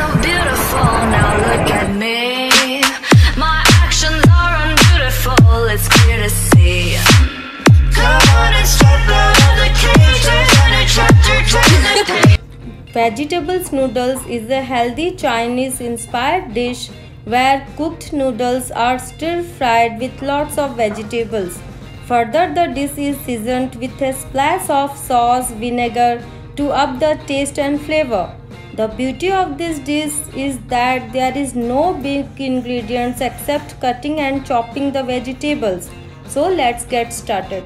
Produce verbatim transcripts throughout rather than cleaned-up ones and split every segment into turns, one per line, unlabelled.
so beautiful, now look at me. My actions are unbeautiful, it's clear to see. Come on and step out of the cage, there's any chapter, turn the page.
Vegetables noodles is a healthy Chinese inspired dish where cooked noodles are stir fried with lots of vegetables. Further, the dish is seasoned with a splash of sauce vinegar to up the taste and flavor. The beauty of this dish is that there is no big ingredients except cutting and chopping the vegetables. So let's get started.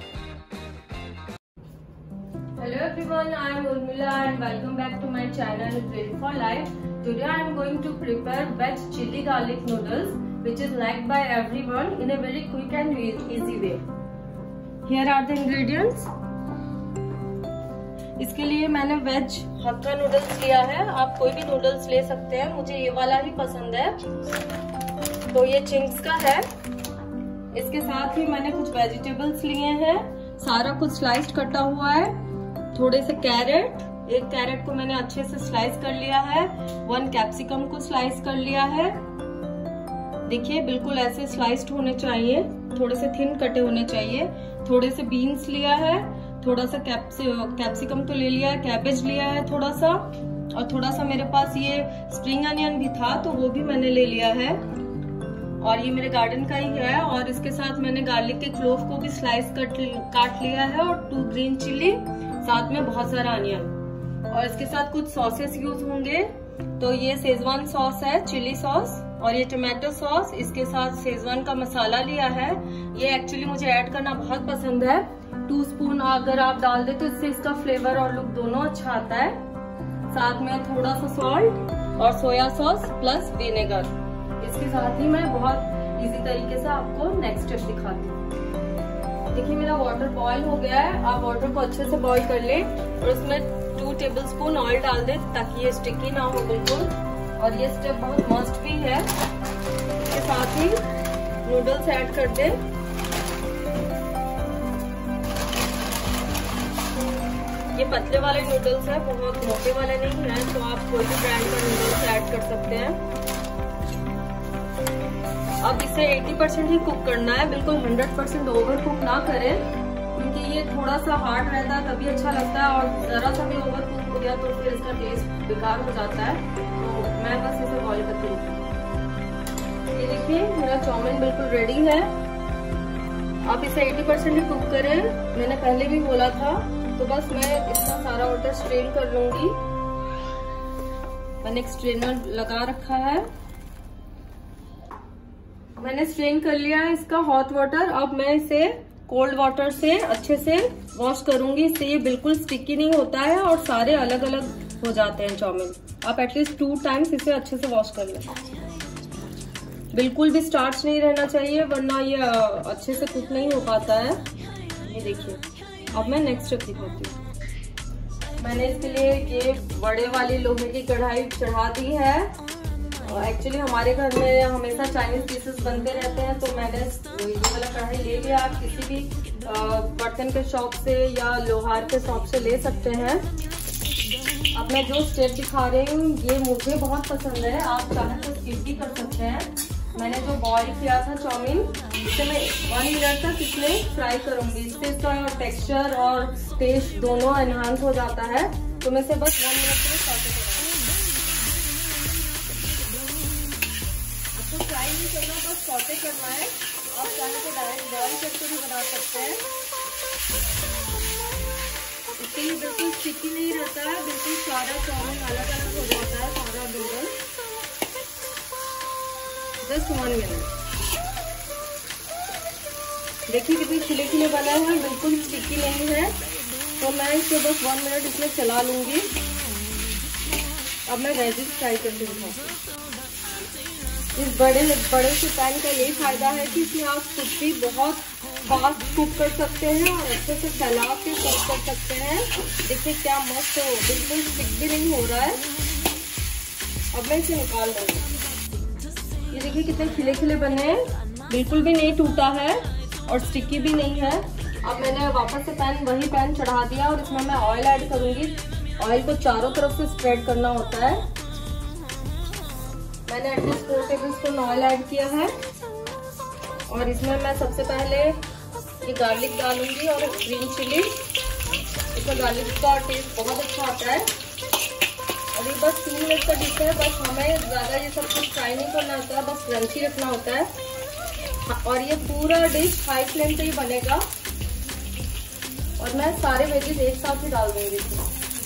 Hello everyone, I am Urmila and welcome back to my channel Ready for Life. Today I am going to prepare veg chili garlic noodles, which is liked by everyone in a very quick and easy way. Here are the ingredients. इसके लिए मैंने veg hakka noodles लिया है। आप कोई भी noodles ले सकते हैं, मुझे ये वाला ही पसंद है। तो ये चिंग्स का है। इसके साथ ही मैंने कुछ वेजिटेबल्स लिए हैं, सारा कुछ स्लाइस्ड कटा हुआ है। थोड़े से कैरेट, एक कैरेट को मैंने अच्छे से स्लाइस कर लिया है। वन कैप्सिकम को स्लाइस कर लिया है। देखिए बिल्कुल ऐसे स्लाइस्ड होने चाहिए, थोड़े से थिन कटे होने चाहिए। थोड़े से बीन्स लिया है, थोड़ा सा कैप्सिकम तो ले लिया है, कैबेज लिया है थोड़ा सा, और थोड़ा सा मेरे पास ये स्प्रिंग अनियन भी था तो वो भी मैंने ले लिया है, और ये मेरे गार्डन का ही है। और इसके साथ मैंने गार्लिक के क्लोव को भी स्लाइस कट काट लिया है, और टू ग्रीन चिली, साथ में बहुत सारा अनियन। और इसके साथ कुछ सॉसेस यूज होंगे। तो ये शेजवान सॉस है, चिली सॉस, और ये टोमेटो सॉस। इसके साथ शेजवान का मसाला लिया है। ये एक्चुअली मुझे ऐड करना बहुत पसंद है। टू स्पून अगर आप डाल दे तो इससे इसका फ्लेवर और लुक दोनों अच्छा आता है। साथ में थोड़ा सा सॉल्ट और सोया सॉस प्लस विनेगर। इसके साथ ही मैं बहुत इजी तरीके से आपको नेक्स्ट स्टेप दिखाती हूँ। देखिए मेरा वाटर बॉईल हो गया है। आप वाटर को अच्छे से बॉईल कर ले और उसमें टू टेबल स्पून ऑयल डाल दे ताकि ये स्टिकी ना हो बिल्कुल। और ये स्टेप बहुत मस्ट भी है। इसके साथ ही नूडल्स ऐड कर दे। ये पतले वाले नूडल्स है, बहुत मोटे वाले नहीं है, तो आप कोई भी ब्रांड का नूडल्स ऐड कर सकते हैं। अब इसे अस्सी परसेंट ही कुक करना है, बिल्कुल सौ परसेंट ओवर कुक ना करें, क्योंकि ये थोड़ा सा हार्ड रहता है तभी अच्छा लगता है, और जरा सा भी ओवर कुक हो गया तो फिर इसका टेस्ट बेकार हो जाता है। तो मैं बस इसे बॉईल करती हूँ। ये देखिए मेरा चाउमीन बिल्कुल रेडी है। आप इसे अस्सी परसेंट ही कुक करें, मैंने पहले भी बोला था। तो बस मैं इसका सारा वाटर स्ट्रेन कर लूंगी। मैंने एक स्ट्रेनर लगा रखा है, मैंने स्ट्रेन कर लिया है इसका हॉट वाटर। अब मैं इसे कोल्ड वाटर से अच्छे से वॉश करूंगी। इससे ये बिल्कुल स्टिकी नहीं होता है और सारे अलग अलग हो जाते हैं चाउमीन। आप एटलीस्ट टू टाइम्स इसे अच्छे से वॉश कर लें। बिल्कुल भी स्टार्च नहीं रहना चाहिए, वरना ये अच्छे से कुक नहीं हो पाता है। ये देखिए अब मैं नेक्स्ट स्टेप दिखाती हूँ। मैंने इसके लिए ये बड़े वाली लोहे की कढ़ाई चढ़ा दी है। एक्चुअली हमारे घर में हमेशा चाइनीज डिशेस बनते रहते हैं, तो मैंने ये वाला कढ़ाई ले लिया। आप किसी भी बर्तन के शॉप से या लोहार के शॉप से ले सकते हैं। अब मैं जो स्टेप दिखा रही हूँ ये मुझे बहुत पसंद है, आप चाहें तो स्किप भी कर सकते हैं। मैंने जो बॉईल किया था चाउमीन, इसे मैं वन मिनट तक इसमें फ्राई करूंगी। इससे इसका टेक्सचर और टेस्ट दोनों एनहांस हो जाता है। तो मैं इसे बस वन मिनट के लिए सॉटे करूंगी। आपको फ्राई नहीं करना, बस सॉटे करना है। आप चाहे तो डायरेक्ट बॉईल करके भी बना सकते हैं। इसके लिए बिल्कुल स्टिकी नहीं रहता है, बिल्कुल सारा चाउमीन अलग अलग हो जाता है, सारा नूडल। Just one minute. देखिए कितनी खिले खिले बना है, बिल्कुल स्टिकी नहीं है। तो मैं इसे बस वन मिनट इसमें चला लूंगी। अब मैं वेजिस फ्राई करके दिखाऊंगी। इस बड़े बड़े से पैन का यही फायदा है कि इसमें आप कुछ भी बहुत फास्ट कुक कर सकते हैं और अच्छे से फैला के कुक कर सकते हैं। देखिए क्या मस्त हो, बिल्कुल स्टिक भी नहीं हो रहा है। अब मैं इसे निकाल दूंगी। ये देखिए कितने खिले खिले बने हैं, बिल्कुल भी नहीं टूटा है और स्टिकी भी नहीं है। अब मैंने वापस से पैन वही पैन चढ़ा दिया और इसमें मैं ऑयल ऐड करूंगी। ऑयल को चारों तरफ से स्प्रेड करना होता है। मैंने at least four tablespoon oil add किया है और इसमें मैं सबसे पहले ये गार्लिक डालूंगी और ग्रीन चिली। इसमें गार्लिक का टेस्ट बहुत अच्छा आता है और ये बस तीन मिनट का डिश है। बस हमें ज़्यादा ये सब कुछ फ्राई नहीं करना होता है, बस क्रंची रखना होता है। और ये पूरा डिश हाई फ्लेम पे ही बनेगा और मैं सारे वेजिस एक साथ ही डाल दूंगी इसमें।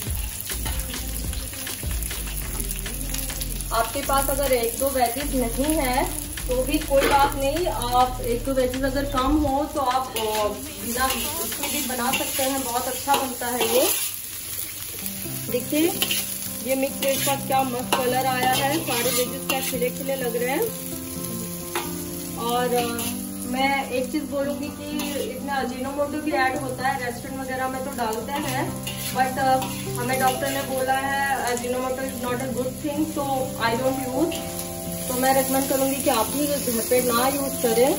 आपके पास अगर एक दो वेजिस नहीं है तो भी कोई बात नहीं, आप एक दो वेजिस अगर कम हो तो आप बिना उसमें भी बना सकते हैं, बहुत अच्छा बनता है ये। देखिए ये मिक्स वेज का क्या मस्त कलर आया है, सारे वेजिस क्या खिले खिले लग रहे हैं। और मैं एक चीज बोलूंगी कि इसमें अजीनोमोटो भी ऐड होता है, रेस्टोरेंट वगैरह में तो डालते हैं, बट हमें डॉक्टर ने बोला है Ajinomoto is not a good thing, तो आई डोंट यूज। तो मैं रेकमेंड करूंगी कि आप भी घर पे ना यूज करें।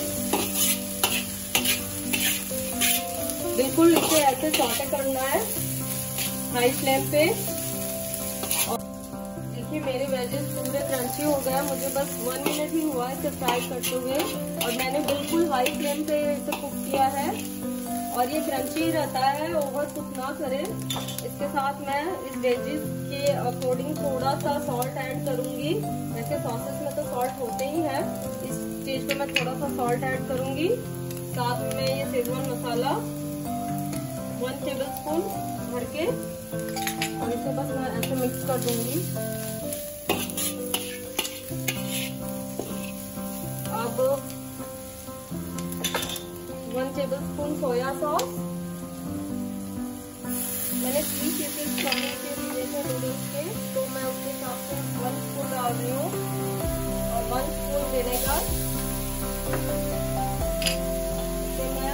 बिल्कुल इसे ऐसे सॉटे करना है हाई फ्लेम पे। देखिए मेरे वेजेस पूरे क्रंची हो गए, मुझे बस वन मिनट ही हुआ इसे फ्राई करते हुए और मैंने बिल्कुल हाई फ्लेम पे इसे कुक किया है और ये क्रंची रहता है, ओवर कुक ना करें। इसके साथ मैं इस वेजिस के अकॉर्डिंग थोड़ा सा सॉल्ट ऐड करूंगी। वैसे सॉसेस में तो सॉल्ट होते ही है, इस स्टेज पे मैं थोड़ा सा सॉल्ट ऐड करूंगी। साथ में ये schezwan masala one tablespoon भर के और इसे बस मैं ऐसे मिक्स कर दूंगी। अब one tablespoon soya sauce, मैंने थ्री पीसेस करने के लिए थे नूडल्स के, तो मैं उसके हिसाब से वन स्पून डाल रही हूँ और वन स्पून विनेगर। इसे मैं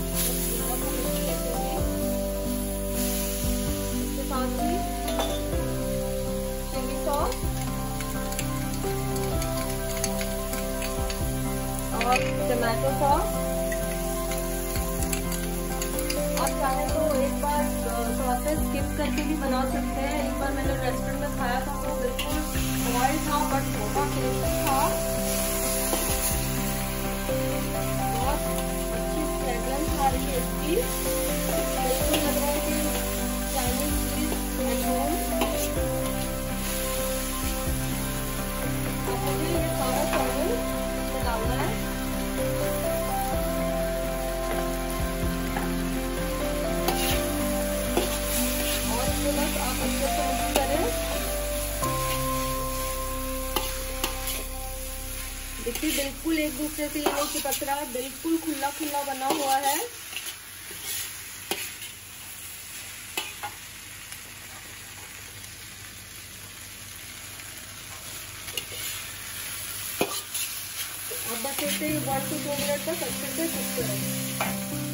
इसके साथ ही चिली सॉस और टमाटो सॉस। आप चाहे तो एक बार सॉसेस स्किप करके भी बना सकते हैं। एक बार मैंने रेस्टोरेंट में खाया था तो बिल्कुल बॉयल था बट बहुत टेस्टी था, बहुत अच्छी फ्रेग्रेंस आ रही है इसकी। बिल्कुल लग रहा है कि चाइनीज डिश एट होम। अब मुझे ये सारा चावल डालना है बस आप अच्छे से मिक्स करें। देखिए बिल्कुल एक दूसरे से ये नहीं चिपक रहा, बिल्कुल खुला खुला बना हुआ है। अब बस इसे वन टू टू मिनट तक अच्छे से कुक करें।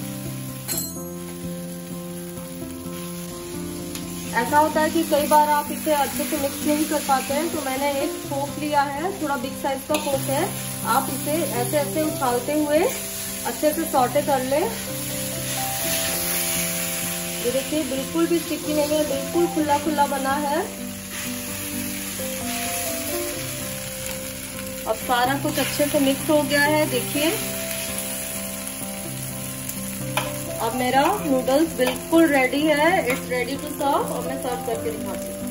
ऐसा होता है कि कई बार आप इसे अच्छे से मिक्स नहीं कर पाते हैं, तो मैंने एक फोक लिया है, थोड़ा बिग साइज का फोक है। आप इसे ऐसे ऐसे उछालते हुए अच्छे से सॉटे कर ले। ये देखिए बिल्कुल भी स्टिकी नहीं है, बिल्कुल खुला खुला बना है। अब सारा कुछ अच्छे से मिक्स हो गया है। देखिए अब मेरा नूडल्स बिल्कुल रेडी है, इट्स रेडी टू सर्व। और मैं सर्व करके दिखाती हूँ।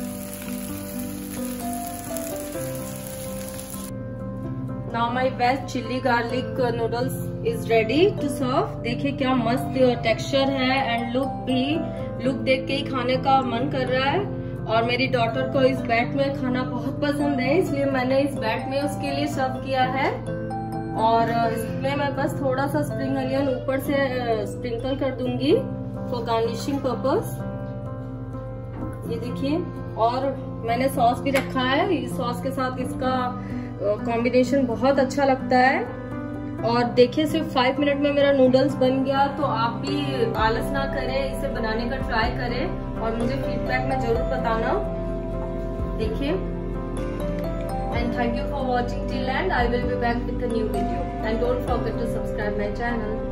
Now my veg chilli garlic noodles is ready to serve. देखिए क्या मस्त टेक्सचर है एंड लुक भी, लुक देख के ही खाने का मन कर रहा है। और मेरी डॉटर को इस बैट में खाना बहुत पसंद है, इसलिए मैंने इस बैट में उसके लिए सर्व किया है। और इसमें मैं बस थोड़ा सा स्प्रिंग अनियन ऊपर से स्प्रिंकल कर दूंगी फॉर गार्निशिंग पर्पस। ये देखिए, और मैंने सॉस भी रखा है, इस सॉस के साथ इसका कॉम्बिनेशन बहुत अच्छा लगता है। और देखिए सिर्फ फाइव मिनट में मेरा नूडल्स बन गया, तो आप भी आलस ना करें, इसे बनाने का ट्राई करें और मुझे फीडबैक में जरूर बताना। देखिए, and thank you for watching till end. I will be back with a new video and don't forget to subscribe my channel.